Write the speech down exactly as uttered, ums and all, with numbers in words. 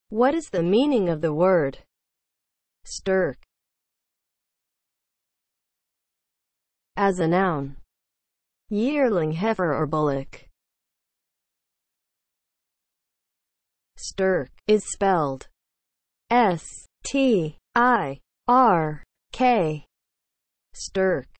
What is the meaning of the word STIRK as a noun? Yearling, heifer or bullock. STIRK is spelled S T I R K. STIRK.